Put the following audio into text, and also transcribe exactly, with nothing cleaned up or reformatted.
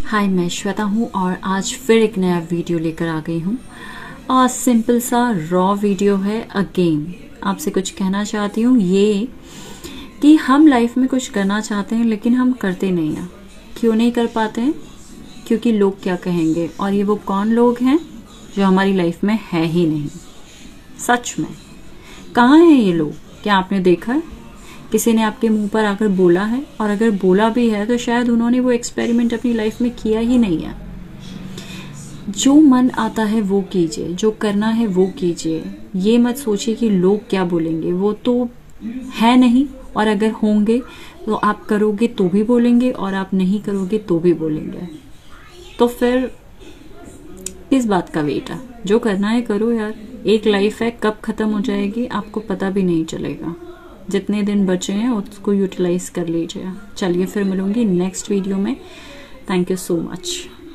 हाय, मैं श्वेता हूँ और आज फिर एक नया वीडियो लेकर आ गई हूँ। और सिंपल सा रॉ वीडियो है। अगेन आपसे कुछ कहना चाहती हूँ ये कि हम लाइफ में कुछ करना चाहते हैं लेकिन हम करते नहीं हैं। क्यों नहीं कर पाते हैं? क्योंकि लोग क्या कहेंगे। और ये वो कौन लोग हैं जो हमारी लाइफ में है ही नहीं। सच में कहाँ हैं ये लोग? क्या आपने देखा है? किसी ने आपके मुंह पर आकर बोला है? और अगर बोला भी है तो शायद उन्होंने वो एक्सपेरिमेंट अपनी लाइफ में किया ही नहीं है। जो मन आता है वो कीजिए, जो करना है वो कीजिए। ये मत सोचिए कि लोग क्या बोलेंगे, वो तो है नहीं। और अगर होंगे तो आप करोगे तो भी बोलेंगे और आप नहीं करोगे तो भी बोलेंगे। तो फिर किस बात का वेट है? जो करना है करो यार। एक लाइफ है, कब खत्म हो जाएगी आपको पता भी नहीं चलेगा। जितने दिन बचे हैं उसको यूटिलाइज कर लीजिए। चलिए फिर मिलूंगी नेक्स्ट वीडियो में। Thank you so much.